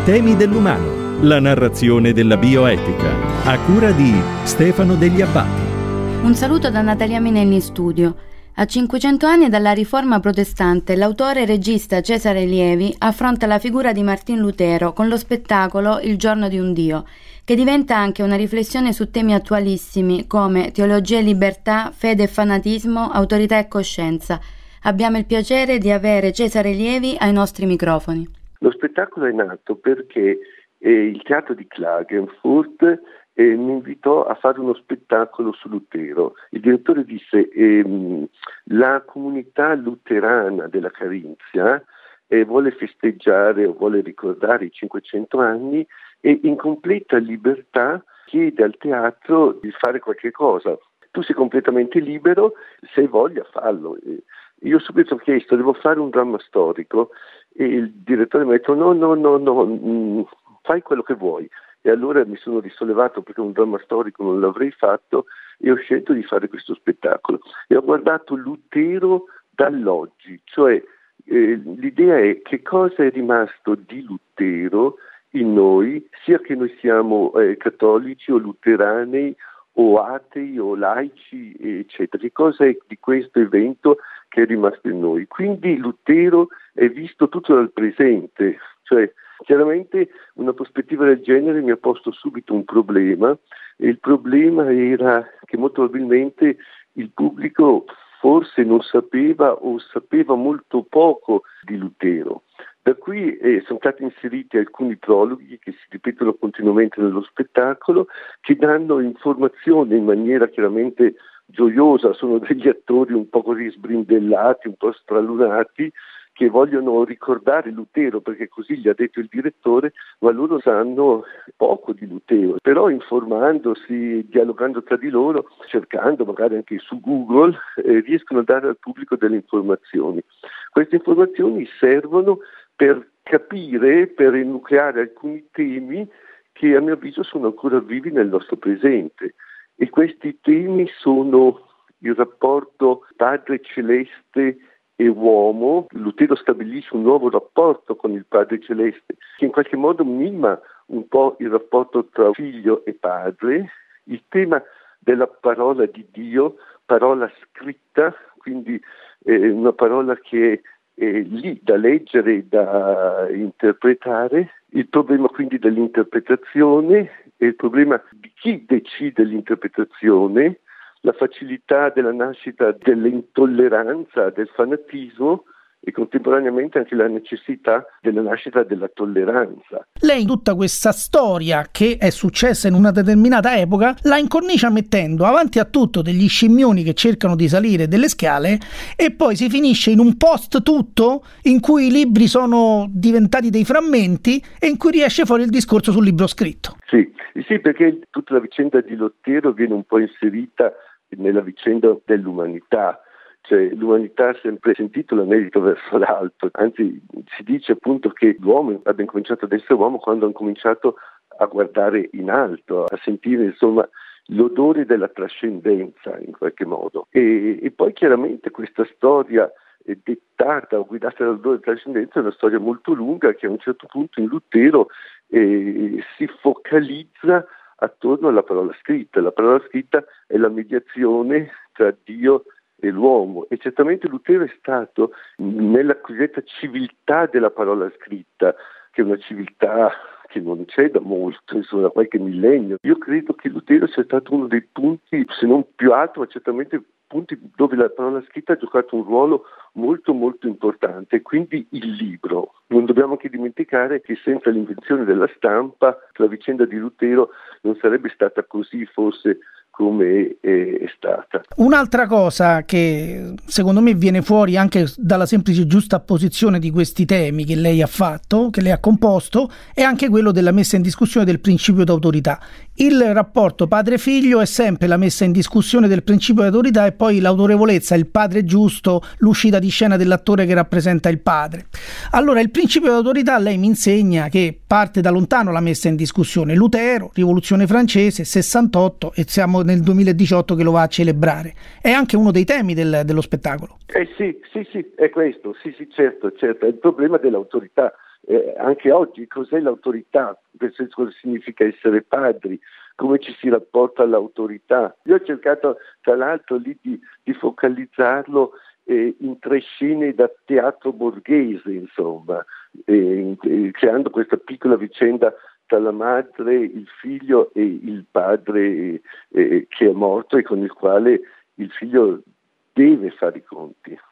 Temi dell'umano, la narrazione della bioetica, a cura di Stefano Degli Abbati. Un saluto da Natalia Minelli in studio. A 500 anni dalla riforma protestante, l'autore e regista Cesare Lievi affronta la figura di Martin Lutero con lo spettacolo Il giorno di un Dio, che diventa anche una riflessione su temi attualissimi come teologia e libertà, fede e fanatismo, autorità e coscienza. Abbiamo il piacere di avere Cesare Lievi ai nostri microfoni. Lo spettacolo è nato perché il teatro di Klagenfurt mi invitò a fare uno spettacolo su Lutero. Il direttore disse la comunità luterana della Carinzia vuole festeggiare o vuole ricordare i 500 anni e in completa libertà chiede al teatro di fare qualche cosa. Tu sei completamente libero, se hai voglia fallo. Io subito ho chiesto, devo fare un dramma storico, e il direttore mi ha detto no, fai quello che vuoi. E allora mi sono risollevato perché un dramma storico non l'avrei fatto e ho scelto di fare questo spettacolo. E ho guardato Lutero dall'oggi, cioè l'idea è che cosa è rimasto di Lutero in noi, sia che noi siamo cattolici o luterani o atei o laici, eccetera. Che cosa è di questo evento che è rimasto in noi? Quindi Lutero è visto tutto dal presente, cioè chiaramente una prospettiva del genere mi ha posto subito un problema, e il problema era che molto probabilmente il pubblico forse non sapeva o sapeva molto poco di Lutero. Da qui sono stati inseriti alcuni prologhi che si ripetono continuamente nello spettacolo, che danno informazioni in maniera chiaramente gioiosa, sono degli attori un po' così sbrindellati, un po' stralunati, che vogliono ricordare Lutero perché così gli ha detto il direttore, ma loro sanno poco di Lutero, però informandosi, dialogando tra di loro, cercando magari anche su Google, riescono a dare al pubblico delle informazioni. Queste informazioni servono per capire, per enucleare alcuni temi che a mio avviso sono ancora vivi nel nostro presente, e questi temi sono il rapporto Padre Celeste e uomo. Lutero stabilisce un nuovo rapporto con il Padre Celeste che in qualche modo mima un po' il rapporto tra figlio e padre, il tema della parola di Dio, parola scritta, quindi una parola che è lì da leggere e da interpretare, il problema quindi dell'interpretazione e il problema di chi decide l'interpretazione, la facilità della nascita dell'intolleranza, del fanatismo e contemporaneamente anche la necessità della nascita della tolleranza. Lei tutta questa storia che è successa in una determinata epoca la incornicia mettendo avanti a tutto degli scimmioni che cercano di salire delle scale e poi si finisce in un post tutto in cui i libri sono diventati dei frammenti e in cui riesce fuori il discorso sul libro scritto. Sì, perché tutta la vicenda di Lutero viene un po' inserita nella vicenda dell'umanità. Cioè, l'umanità ha sempre sentito l'anelito verso l'alto, anzi si dice appunto che l'uomo abbia incominciato ad essere uomo quando ha cominciato a guardare in alto, a sentire insomma l'odore della trascendenza in qualche modo. E poi chiaramente questa storia dettata o guidata dall'odore della trascendenza è una storia molto lunga che a un certo punto in Lutero si focalizza attorno alla parola scritta. La parola scritta è la mediazione tra Dio e l'uomo, e certamente Lutero è stato nella cosiddetta civiltà della parola scritta, che è una civiltà che non c'è da molto, insomma da qualche millennio. Io credo che Lutero sia stato uno dei punti, se non più alto, ma certamente punti dove la parola scritta ha giocato un ruolo molto molto importante. Quindi il libro. Non dobbiamo anche dimenticare che senza l'invenzione della stampa la vicenda di Lutero non sarebbe stata così forse come è stata. Un'altra cosa che secondo me viene fuori anche dalla semplice giustapposizione di questi temi che lei ha fatto, che lei ha composto, è anche quello della messa in discussione del principio d'autorità. Il rapporto padre-figlio è sempre la messa in discussione del principio di autorità e poi l'autorevolezza, il padre giusto, l'uscita di scena dell'attore che rappresenta il padre. Allora, il principio di autorità lei mi insegna che parte da lontano la messa in discussione. Lutero, Rivoluzione francese, 68 e siamo nel 2018 che lo va a celebrare. È anche uno dei temi dello spettacolo. Sì, è questo, sì, certo, è il problema dell'autorità. anche oggi cos'è l'autorità, nel senso cosa significa essere padri, come ci si rapporta all'autorità. Io ho cercato tra l'altro lì di focalizzarlo in 3 scene da teatro borghese, insomma, creando questa piccola vicenda tra la madre, il figlio e il padre che è morto e con il quale il figlio deve fare i conti.